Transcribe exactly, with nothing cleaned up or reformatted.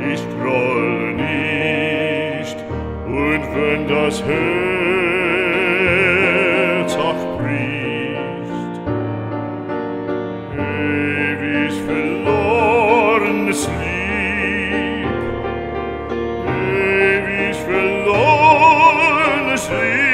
ich groll nicht, und wenn das Herz auch bricht, ewig verlorenes Lieb, ewig verlorenes Lieb,